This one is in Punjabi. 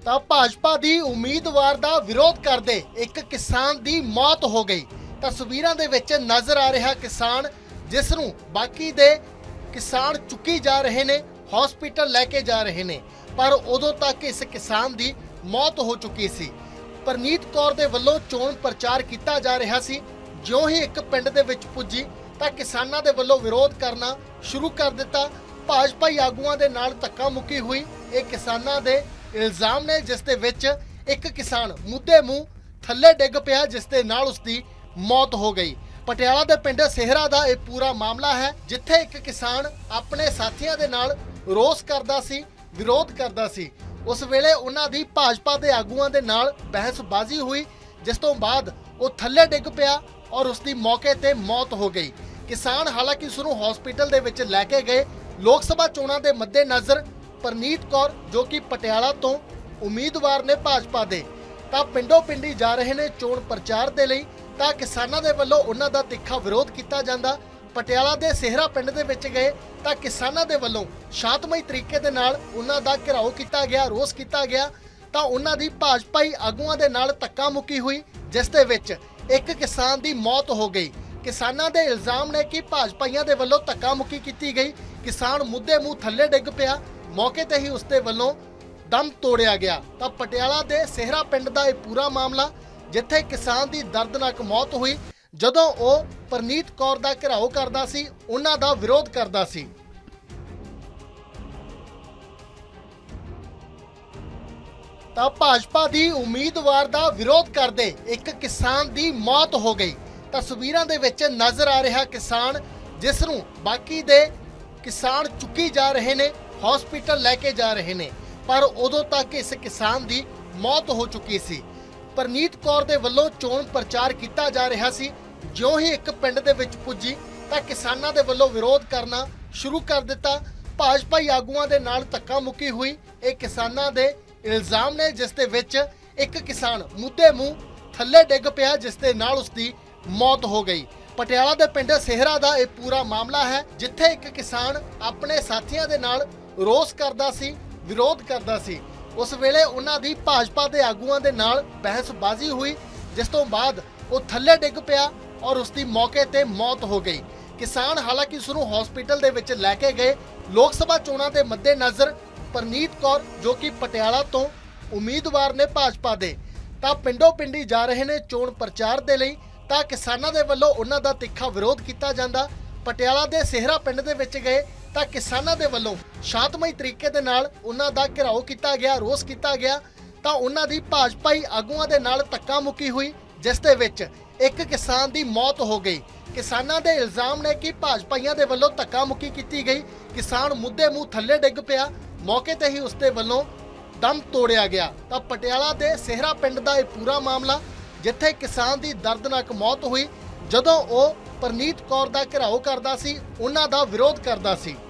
ਤਾਂ ਭਾਜਪਾ ਦੀ ਉਮੀਦਵਾਰ ਦਾ ਵਿਰੋਧ ਕਰਦੇ ਇੱਕ ਕਿਸਾਨ ਦੀ ਮੌਤ ਹੋ ਗਈ। ਤਸਵੀਰਾਂ ਦੇ ਵਿੱਚ ਨਜ਼ਰ ਆ ਰਿਹਾ ਕਿਸਾਨ, ਜਿਸ ਨੂੰ ਬਾਕੀ ਦੇ ਕਿਸਾਨ ਚੁੱਕੀ ਜਾ ਰਹੇ ਨੇ, ਹਸਪੀਟਲ ਲੈ ਕੇ ਜਾ ਰਹੇ ਨੇ, ਪਰ ਉਦੋਂ ਤੱਕ ਇਸ ਕਿਸਾਨ ਦੀ ਮੌਤ ਹੋ ਚੁੱਕੀ ਸੀ। ਪਰਨੀਤ ਕੌਰ ਦੇ ਵੱਲੋਂ ਚੋਣ ਪ੍ਰਚਾਰ ਕੀਤਾ ਜਾ ਰਿਹਾ ਸੀ। ਜਿਉਂ ਹੀ ਇੱਕ ਪਿੰਡ ਦੇ ਵਿੱਚ ਪੁੱਜੀ ਤਾਂ ਕਿਸਾਨਾਂ ਦੇ ਵੱਲੋਂ ਵਿਰੋਧ ਕਰਨਾ ਸ਼ੁਰੂ ਕਰ ਦਿੱਤਾ। ਭਾਜਪਾਈ ਆਗੂਆਂ ਦੇ ਨਾਲ ਧੱਕਾ ਮੁੱਕੀ ਹੋਈ ਇਹ ਕਿਸਾਨਾਂ ਦੇ ਇਲਜ਼ਾਮ ਨੇ, ਜਿਸ ਦੇ ਵਿੱਚ ਇੱਕ ਕਿਸਾਨ ਮੁੱਦੇ ਮੂੰਹ ਥੱਲੇ ਡਿੱਗ ਪਿਆ, ਜਿਸ ਦੇ ਨਾਲ ਉਸ ਦੀ ਮੌਤ ਹੋ ਗਈ। ਪਟਿਆਲਾ ਦੇ ਪਿੰਡ ਸੇਹਰਾ ਦਾ ਇਹ ਪੂਰਾ ਮਾਮਲਾ ਹੈ, ਜਿੱਥੇ ਇੱਕ ਕਿਸਾਨ ਆਪਣੇ ਸਾਥੀਆਂ ਦੇ ਨਾਲ ਰੋਸ ਕਰਦਾ ਸੀ, ਵਿਰੋਧ ਕਰਦਾ ਸੀ। ਉਸ ਵੇਲੇ ਉਹਨਾਂ ਦੀ ਭਾਜਪਾ ਦੇ ਆਗੂਆਂ ਦੇ ਨਾਲ ਬਹਿਸਬਾਜ਼ੀ ਹੋਈ, ਜਿਸ ਤੋਂ ਬਾਅਦ ਉਹ ਥੱਲੇ ਡਿੱਗ ਪਿਆ ਔਰ ਉਸ ਦੀ ਮੌਕੇ ਤੇ ਮੌਤ ਹੋ ਗਈ। ਕਿਸਾਨ ਹਾਲਾਂਕਿ ਉਸ ਨੂੰ ਹਸਪੀਟਲ ਦੇ ਵਿੱਚ ਲੈ ਕੇ ਗਏ। ਲੋਕ ਸਭਾ ਚੋਣਾਂ ਦੇ ਮੱਦੇਨਜ਼ਰ ਪਰਨੀਤ ਕੌਰ, ਜੋ ਕਿ ਪਟਿਆਲਾ ਤੋਂ ਉਮੀਦਵਾਰ ਨੇ ਭਾਜਪਾ ਦੇ, ਤਾਂ ਪਿੰਡੋਂ ਪਿੰਡੀ ਜਾ ਰਹੇ ਨੇ ਚੋਣ ਪ੍ਰਚਾਰ ਦੇ ਲਈ। ਤਾਂ ਕਿਸਾਨਾਂ ਦੇ ਵੱਲੋਂ ਉਹਨਾਂ ਦਾ ਤਿੱਖਾ ਵਿਰੋਧ ਕੀਤਾ ਜਾਂਦਾ। ਪਟਿਆਲਾ ਦੇ ਸੇਹਰਾ ਪਿੰਡ ਦੇ ਵਿੱਚ ਗਏ ਤਾਂ ਕਿਸਾਨਾਂ ਦੇ ਵੱਲੋਂ ਸ਼ਾਂਤਮਈ ਤਰੀਕੇ ਦੇ ਨਾਲ ਉਹਨਾਂ ਦਾ ਘਿਰਾਓ ਕੀਤਾ ਗਿਆ, ਰੋਸ ਕੀਤਾ ਗਿਆ। ਤਾਂ ਉਹਨਾਂ ਦੀ ਭਾਜਪਾਈ ਆਗੂਆਂ ਦੇ ਨਾਲ ਧੱਕਾ ਮੁੱਕੀ ਹੋਈ, ਜਿਸ ਦੇ ਵਿੱਚ ਇੱਕ ਕਿਸਾਨ ਦੀ ਮੌਤ ਹੋ ਗਈ। ਕਿਸਾਨਾਂ ਦੇ ਇਲਜ਼ਾਮ ਨੇ ਕਿ ਭਾਜਪਾਈਆਂ ਦੇ ਵੱਲੋਂ ਧੱਕਾ ਮੁੱਕੀ ਕੀਤੀ ਗਈ। ਕਿਸਾਨ ਮੁੱਦੇ ਮੂੰਹ ਥੱਲੇ ਡਿੱਗ ਪਿਆ, ਮੌਕੇ ਤੇ ਹੀ ਉਸ ਦੇ ਵੱਲੋਂ ਦਮ ਤੋੜਿਆ ਗਿਆ। ਤਾਂ ਪਟਿਆਲਾ ਦੇ ਸੇਹਰਾ ਪਿੰਡ ਦਾ ਇਹ ਪੂਰਾ ਮਾਮਲਾ, ਜਿੱਥੇ ਕਿਸਾਨ ਦੀ ਦਰਦਨਾਕ ਮੌਤ ਹੋਈ ਜਦੋਂ ਉਹ ਪਰਨੀਤ ਕੌਰ ਦਾ ਘਿਰਾਓ ਕਰਦਾ ਸੀ, ਉਹਨਾਂ ਦਾ ਵਿਰੋਧ ਕਰਦਾ ਸੀ। ਤਾਂ ਭਾਜਪਾ ਦੀ ਉਮੀਦਵਾਰ ਦਾ ਵਿਰੋਧ ਕਰਦੇ ਇੱਕ ਕਿਸਾਨ ਦੀ ਮੌਤ ਹੋ ਗਈ। ਤਸਵੀਰਾਂ ਦੇ ਵਿੱਚ ਨਜ਼ਰ ਆ ਰਿਹਾ ਕਿਸਾਨ, ਜਿਸ ਨੂੰ ਬਾਕੀ ਦੇ ਕਿਸਾਨ ਚੁੱਕੀ ਜਾ ਰਹੇ ਨੇ, ਹਸਪੀਟਲ ਲੈ ਕੇ ਜਾ ਰਹੇ ਨੇ, ਪਰ ਉਦੋਂ ਤੱਕ ਇਸ ਕਿਸਾਨ ਦੀ ਮੌਤ ਹੋ ਚੁੱਕੀ ਸੀ। ਪਰਨੀਤ ਕੌਰ ਦੇ ਵੱਲੋਂ ਚੋਣ ਪ੍ਰਚਾਰ ਕੀਤਾ ਜਾ ਰਿਹਾ ਸੀ। ਜਿਉਂ ਹੀ ਇੱਕ ਪਿੰਡ ਦੇ ਵਿੱਚ ਪੁੱਜੀ ਤਾਂ ਕਿਸਾਨਾਂ ਦੇ ਵੱਲੋਂ ਵਿਰੋਧ ਕਰਨਾ ਸ਼ੁਰੂ ਕਰ ਦਿੱਤਾ। ਭਾਜਪਾਈ ਆਗੂਆਂ ਦੇ ਨਾਲ ਧੱਕਾ ਮੁੱਕੀ ਹੋਈ ਇਹ ਕਿਸਾਨਾਂ ਦੇ ਇਲਜ਼ਾਮ ਨੇ, ਜਿਸ ਦੇ ਵਿੱਚ ਇੱਕ ਕਿਸਾਨ ਮੁੱਦੇ ਮੂੰਹ ਥੱਲੇ ਡਿੱਗ ਪਿਆ, ਜਿਸ ਦੇ ਨਾਲ ਉਸ ਦੀ ਮੌਤ ਹੋ ਗਈ। ਪਟਿਆਲਾ ਦੇ ਪਿੰਡ ਸੇਹਰਾ ਦਾ ਇਹ ਪੂਰਾ ਮਾਮਲਾ ਹੈ, ਜਿੱਥੇ ਇੱਕ ਕਿਸਾਨ ਆਪਣੇ ਸਾਥੀਆਂ ਦੇ ਨਾਲ ਰੋਸ ਕਰਦਾ ਸੀ, ਵਿਰੋਧ ਕਰਦਾ ਸੀ। ਉਸ ਵੇਲੇ ਉਹਨਾਂ ਦੀ ਭਾਜਪਾ ਦੇ ਆਗੂਆਂ ਦੇ ਨਾਲ ਬਹਿਸਬਾਜ਼ੀ ਹੋਈ, ਜਿਸ ਤੋਂ ਬਾਅਦ ਉਹ ਥੱਲੇ ਡਿੱਗ ਪਿਆ ਔਰ ਉਸ ਦੀ ਮੌਕੇ ਤੇ ਮੌਤ ਹੋ ਗਈ। ਕਿਸਾਨ ਹਾਲਾਂਕਿ ਉਸ ਨੂੰ ਹਸਪੀਟਲ ਦੇ ਵਿੱਚ ਲੈ ਕੇ ਗਏ। ਲੋਕ ਸਭਾ ਚੋਣਾਂ ਦੇ ਮੱਦੇਨਜ਼ਰ ਪਰਨੀਤ ਕੌਰ, ਜੋ ਕਿ ਪਟਿਆਲਾ ਤੋਂ ਉਮੀਦਵਾਰ ਨੇ ਭਾਜਪਾ ਦੇ, ਤਾਂ ਪਿੰਡੋਂ ਪਿੰਡੀ ਜਾ ਰਹੇ ਨੇ ਚੋਣ ਪ੍ਰਚਾਰ ਦੇ ਲਈ। ਤਾਂ ਕਿਸਾਨਾਂ ਦੇ ਵੱਲੋਂ ਉਹਨਾਂ ਦਾ ਤਿੱਖਾ ਵਿਰੋਧ ਕੀਤਾ ਜਾਂਦਾ। ਪਟਿਆਲਾ ਦੇ ਸੇਹਰਾ ਪਿੰਡ ਦੇ ਵਿੱਚ ਗਏ ਤਾਂ ਕਿਸਾਨਾਂ ਦੇ ਵੱਲੋਂ ਸ਼ਾਂਤਮਈ ਤਰੀਕੇ ਦੇ ਨਾਲ ਉਹਨਾਂ ਦਾ ਘਿਰਾਓ ਕੀਤਾ ਗਿਆ, ਰੋਸ ਕੀਤਾ ਗਿਆ। ਤਾਂ ਉਹਨਾਂ ਦੀ ਭਾਜਪਾਈ ਆਗੂਆਂ ਦੇ ਨਾਲ ਧੱਕਾ ਮੁੱਕੀ ਹੋਈ, ਜਿਸ ਦੇ ਵਿੱਚ ਇੱਕ ਕਿਸਾਨ ਦੀ ਮੌਤ ਹੋ ਗਈ। ਕਿਸਾਨਾਂ ਦੇ ਇਲਜ਼ਾਮ ਨੇ ਕਿ ਭਾਜਪਾਈਆਂ ਦੇ ਵੱਲੋਂ ਧੱਕਾ ਮੁੱਕੀ ਕੀਤੀ ਗਈ। ਕਿਸਾਨ ਮੁੱਦੇ ਮੂੰਹ ਥੱਲੇ ਡਿੱਗ ਪਿਆ, ਮੌਕੇ ਤੇ ਹੀ ਉਸ ਦੇ ਵੱਲੋਂ ਦਮ ਤੋੜਿਆ ਗਿਆ। ਤਾਂ ਪਟਿਆਲਾ ਦੇ ਸੇਹਰਾ ਪਿੰਡ ਦਾ ਇਹ ਪੂਰਾ ਮਾਮਲਾ, ਜਿੱਥੇ ਕਿਸਾਨ ਦੀ ਦਰਦਨਾਕ ਮੌਤ ਹੋਈ ਜਦੋਂ ਉਹ ਪਰਨੀਤ ਕੌਰ ਦਾ ਘਿਰਾਓ ਕਰਦਾ ਸੀ, ਉਹਨਾਂ ਦਾ ਵਿਰੋਧ ਕਰਦਾ ਸੀ।